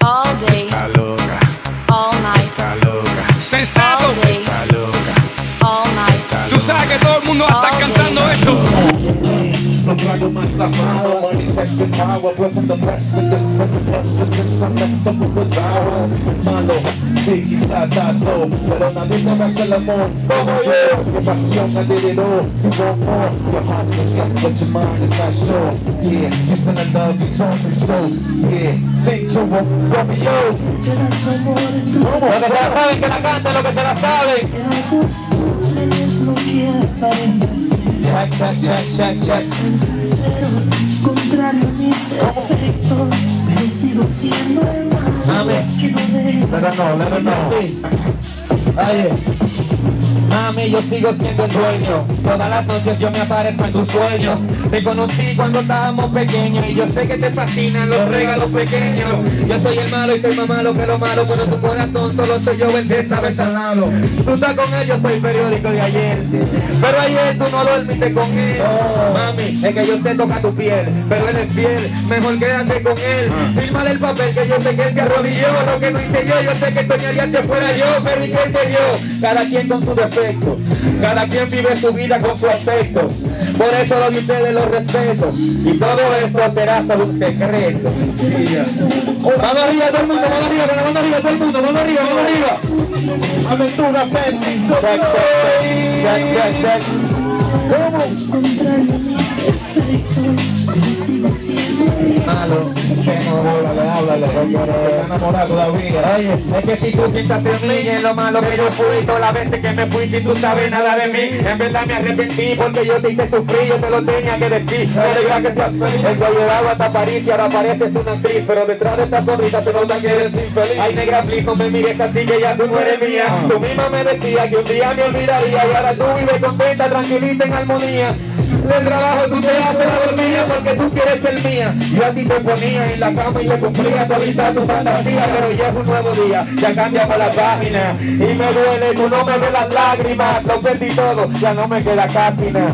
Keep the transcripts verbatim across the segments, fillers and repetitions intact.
All day. Está loca. All night. Está loca. Sensato. All day. Está loca. All night. Tú sabes que todo el mundo va a estar cantando esto. No trago más amado, money texting power, blessing the best in this present position, next up was ours. Malo, sí, quizá tanto, pero nadie te hace el amor como yo. Your pasión, I did it all, you want more. Your heart's against, but your mind is not sure. Yeah, you send a love, you told me so. Yeah, sing to him, Romeo. Lo que se la saben, que la canten, lo que se la saben. Check, check, check, check, check. Contrario a mis defectos, pero sigo siendo el malo que no dejas. Let her know, let her know. Oye, mami, yo sigo siendo el dueño. Todas las noches yo me aparezco en tus sueños. Te conocí cuando estábamos pequeños y yo sé que te fascinan los regalos pequeños. Yo soy el malo y soy más malo que lo malo, pero tu corazón solo soy yo el que sabe sanarlo. Tú estás con él, yo soy el periódico de ayer, pero ayer tú no dormiste con él. Mami, es que yo sé tocar tu piel, pero él es fiel, mejor quédate con él. Fírmale el papel que yo sé que él se arrodilló. Lo que no hice yo, yo sé que soñaría que fuera yo, pero ¿y qué sé yo? Cada quien con su defecto, cada quien vive su vida con su aspecto. Por eso lo de ustedes lo respeto, y todo esto será solo un secreto. Vamos arriba todo el mundo, vamos arriba, vamos arriba todo el mundo, vamos arriba, vamos arriba. Aventura, Benny, so Check, check, check, check, check. Contrario a mis defectos, pero sigo siendo el Malo, que no háblale, háblale, está enamorado todavía. Oye, es que si tú piensas en mí, en lo malo que yo fui, todas las veces que me fui, si tú sabes nada de mí, en verdad me arrepentí porque yo te hice sufrir, yo te lo tenía que decir. Me alegra que seas feliz. El que ha llevado hasta París y ahora pareces una actriz, pero detrás de esta sonrisa se nota que eres infeliz. Ay, negra, please, no me mires así que ya tú no eres mía. Tú misma me decías que un día me olvidaría y ahora tú vives contenta, tranquiliza en armonía. Del trabajo tú te haces la dormida porque tú quieres ser mía. Yo a ti te ponía en la cama y le cumplía todita tu fantasía, pero ya es un nuevo día, ya cambiamos la página y me duele, tú no me ves las lágrimas, lo perdí todo, ya no me queda casi nada.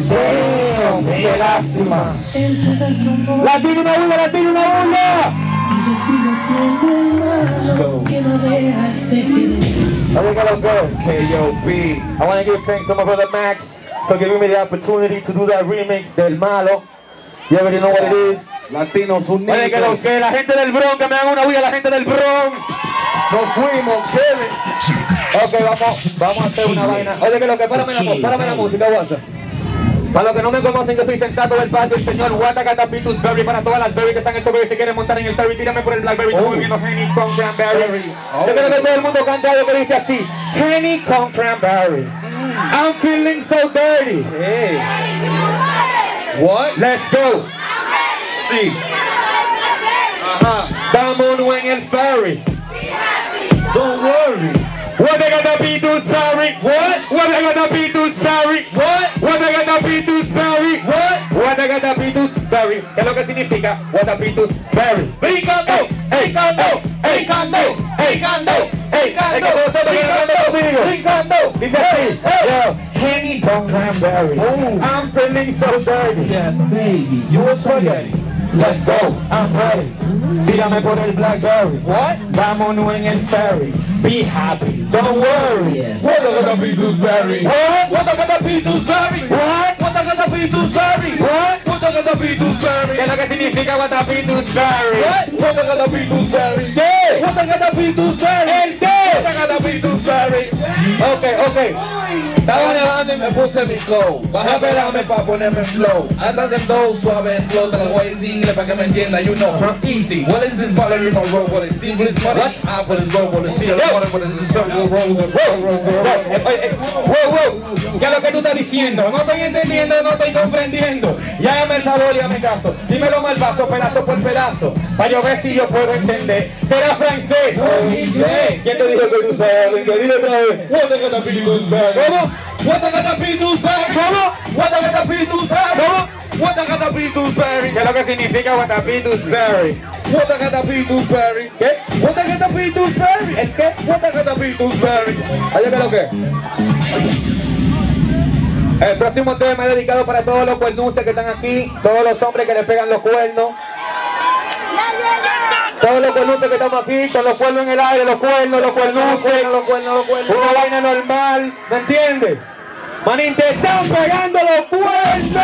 Damn, qué lástima. el pedazo La tiene una burla, la tiene una burla. y yo sigo siendo el malo que no dejas de querer. Oye, que lo que K O B. I want to give thanks to my brother Max for giving me the opportunity to do that remix del Malo. You already know what it is. Latinos Oye, que lo Unidos. que la gente del Bronx, que me hagan una bulla la gente del Bronx. Nos fuimos, Kevin. Ok, vamos, vamos a hacer una vaina. Oye, que lo que, párame la, mu- párame la música, WhatsApp. Para los que no me conocen, yo soy Sensato del patio, el señor Watacatapitus Berry. Para todas las berry que están en el berry, si quieren montar en el ferry, tírame por el Blackberry. Estoy volviendo Henny con Cranberry. Yo quiero que todo el mundo cante algo que dice así: Henny con Cranberry. I'm feeling so dirty. Hey. What? Let's go. Sí. Ajá. Vámonos en el ferry. Don't worry. What they gonna be to sorry? What? What they gonna be to sorry? What? What they gonna be to sorry? What? What they gonna be to berry? ¿Qué es lo que significa what a be to berry? Brincando, brincando, brincando, brincando, Ey, es que todos estamos brincando conmigo. brincando. Dice así, yo, Henny con Cranberry. Oh. I'm feeling so dirty. Yes, baby. You a spaghetti. Let's go, I'm ready. Tírame por el Blackberry. What? Vámonos en el ferry. Be happy, don't worry. What are gonna be Dewsbury? What? What are gonna be Dewsbury? What? What are gonna be Dewsbury? What? What are gonna be Dewsbury? ¿Qué es lo que significa what a be to berry? What? What are gonna be Dewsbury? ¿Qué? What are gonna be Dewsbury? ¿El qué? What are gonna be Dewsbury? Ok, ok. Estaba nevando y me puse mi flow. Bajé a pelarme pa' ponerme flow. Atrás del flow, suave, slow. Te lo voy a decir inglés pa' que me entienda. You know, from easy. What is this following my road? What is simple? What is hot? What is road? What is seal? What is the circle? Roll, roll, roll, roll. Wow, wow. ¿Qué es lo que tú estás diciendo? No estoy entendiendo, no estoy comprendiendo. Llámame el favor y hazme caso. Dímelo mal paso, pedazo por pedazo. Para yo ver si yo puedo entender. ¿Será francés? O inglés. ¿Quién te dijo que tú sabes inglés? Dile otra vez. What are gonna be Dewsbury? ¿Cómo? What are gonna be Dewsbury? ¿Cómo? What are gonna be Dewsbury? ¿Cómo? What are gonna be Dewsbury? ¿Qué es lo que significa what a be to berry? What are gonna be Dewsbury? ¿Qué? What are gonna be Dewsbury? ¿El qué? What are gonna be Dewsbury? Oye, ¿qué es lo que? El próximo tema es dedicado para todos los cuernuces que están aquí, todos los hombres que le pegan los cuernos. Todos los cuernuces que estamos aquí, con los cuernos en el aire, los cuernos, los cuernuces, Los cuernos, los cuernos. una vaina normal, ¿me entiendes? Manín, te están pegando los cuernos.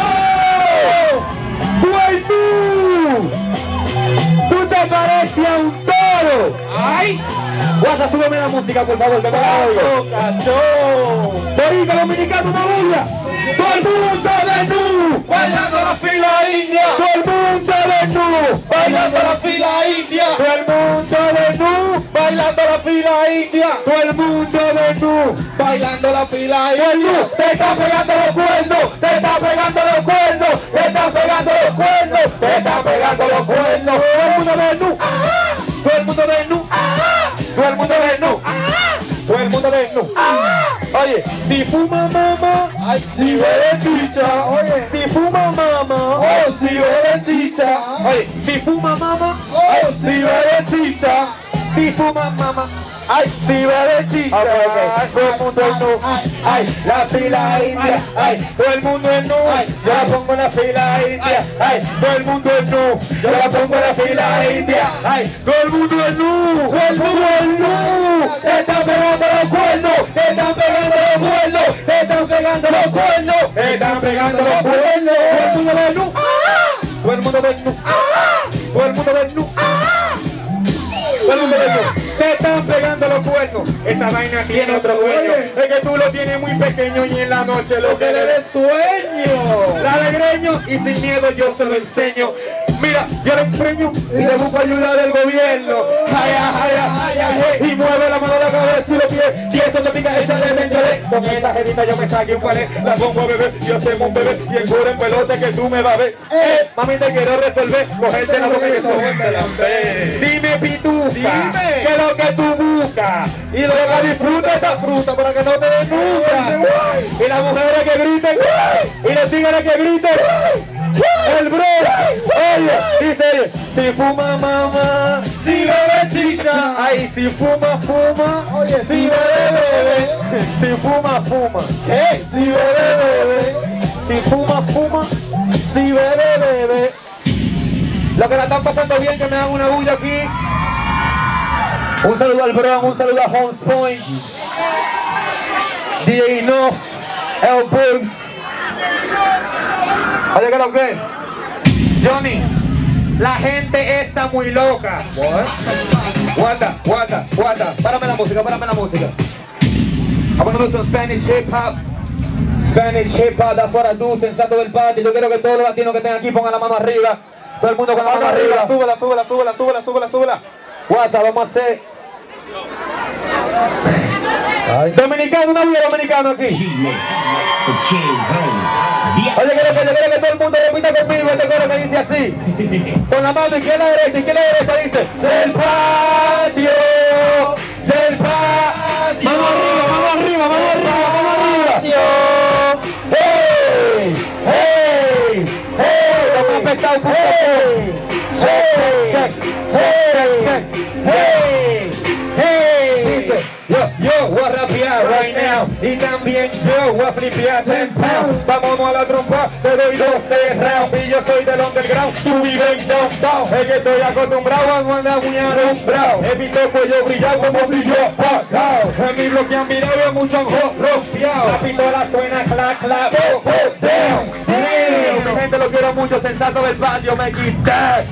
¡Cuerno! ¡Tú te pareces a un toro! ¡Ay! Guasa, súbeme la música, por favor, que me la oigo. ¡Cachón! Borica dominicano, una bulla. Todo el mundo de nu, ¡Bailando la fila india! todo el mundo de nu, ¡Bailando la fila india! todo el mundo de nu, ¡Bailando la fila india! todo el mundo de nu. ¡Bailando la fila Cuerno, india! te están pegando los cuernos, te están pegando los cuernos, te están pegando los cuernos, te están pegando los cuernos. Todo el mundo de nu, todo el mundo de nu, todo el mundo de nu, todo el mundo de nu. Oye, si fuma mamá, ¡Ay, si bebe chicha, oye, si fuma mamá, ¡Oh, si bebe chicha! oye, si fuma mamá, ¡Oh, si bebe chicha! si fuma mamá. ¡Ay, si bebe chicha! Ok, ok, todo el mundo es nu. Ay, la fila india. Ay, todo el mundo es nu. Yo la pongo en la fila india. Ay, todo el mundo es nu. Yo la pongo en la fila india. Ay, todo el mundo es nu. Todo el mundo es nu. Te están pegando los cuernos. Te están pegando los cuernos. Te están pegando los cuernos. Te están pegando los cuernos. Todo el mundo es nu. Todo el mundo es nu. Todo el mundo es nu. Todo el mundo es nu. Te están pegando los cuernos. Esa vaina tiene otro dueño. Es que tú lo tienes muy pequeño y en la noche lo que le des sueño! la alegreño y sin miedo yo se lo enseño. Mira, yo le empeño y le busco ayuda del gobierno. Ay, ay, ay, ay, ay, y mueve la mano, la cabeza y los pies. Si eso te pica, esa de venderé. Con esa jevita yo me saqué un pared, la pongo a beber, yo soy un bebé y en cura en pelote que tú me vas a ver. Eh, mami, te quiero resolver, cogerte la boca y eso te la ve. Dime, pitufa, Dime. que es lo que tú buscas y lo que disfruta esa fruta para que no te den nunca. Y las mujeres que griten y los tigres que griten. El bro, oye, dice, si fuma mamá, ¡Si bebe chicha! ay, si fuma, fuma, Oye, si bebe, bebe, si fuma, fuma, ¡Eh! si bebe, bebe, si fuma, fuma, si bebe, bebe. Lo que la están pasando bien, que me dan una bulla aquí. Un saludo al Bron, un saludo a Holmes Point, D J No, El Bugs. Oye, ¿qué es lo que? Johnny, la gente está muy loca. What? Guata, guata, guata. Párame la música, párame la música. I'm gonna do some Spanish hip hop. Spanish hip hop, that's what I do, sensato del patio. Yo quiero que todos los latinos que estén aquí pongan la mano arriba. Todo el mundo con la mano arriba. Súbela, súbela, súbela, súbela, súbela, súbela. Guata, vamos a hacer. Dominicano, una vida dominicano aquí. Oye, quiero que, quiero que todo el mundo repita conmigo este coro que dice así. Con la mano izquierda, derecha, izquierda, derecha, dice. Del patio, del patio. Vamos arriba, vamos arriba, vamos arriba, vamos arriba. ¡Hey! ¡Hey! ¡Hey! Lo más pesado, ¡hey! ¡Hey! ¡Check! ¡Hey! ¡Check! ¡Hey! ¡Hey! Dice, yo, yo voy a rapear right now. Y también yo voy a flipear ten pounds. Vámonos a la trompa, te doy doce rounds. Y yo soy del underground, tú vives en downtown. Es que estoy acostumbrado a andar muy alumbrado. He visto el cuello brillar como brilló Pacao. En mi bloque han mirado y a muchos ojos rompeados. La pistola suena clac, clac, oh, oh, down. Damn. Mi gente lo quiero mucho, sensato del patio, me quité.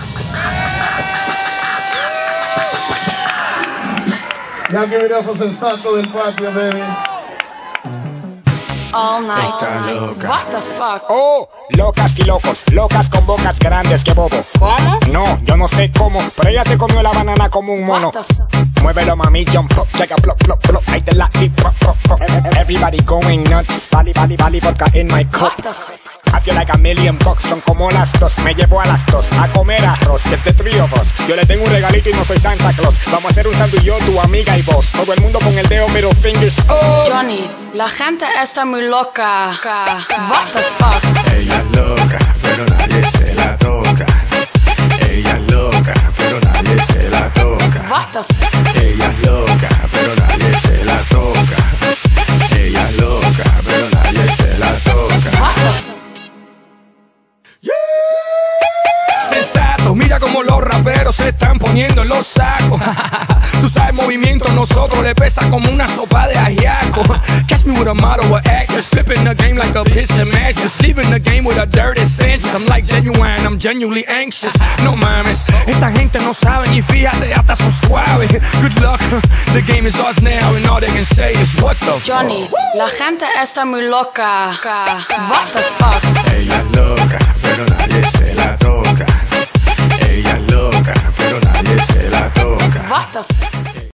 Ya que venimos sensato del patio, baby. All night. Está loca. What the fuck? Oh, locas y locos, locas con bocas grandes que bobo. ¿Cómo? No, yo no sé cómo, pero ella se comió la banana como un mono. What the fuck? Muévelo mami, jump up, check a plop, plop, plop, ahí te la di, pop, pop, pop. Everybody going nuts, vali, vali, vali, vodka in my cup. What the fuck? I feel like a million bucks, son como las dos, me llevo a las dos a comer arroz, it's the three of us. Yo le tengo un regalito y no soy Santa Claus. Vamos a hacer un sándwich yo, tu amiga y vos. Todo el mundo con el dedo middle fingers up. Johnny, la gente está muy loca. What the fuck? Ella es loca, pero nadie se la toca. Ella es loca, pero nadie se la toca. What the fuck? Ella es loca, pero nadie se la toca. Ella es loca, pero nadie se la toca. What the fuck? Sensato, mira como los raperos se están poniendo en los nosotros le pesa como una sopa de ajiaco. Catch me with a model or actress, flipping the game like a piston mattress, leaving the game with a dirty sense. I'm like genuine, I'm genuinely anxious. No mames, esta gente no sabe ni fíjate, hasta son suaves. Good luck, the game is ours now and all they can say is what the Johnny, fuck. la gente está muy loca. What the fuck?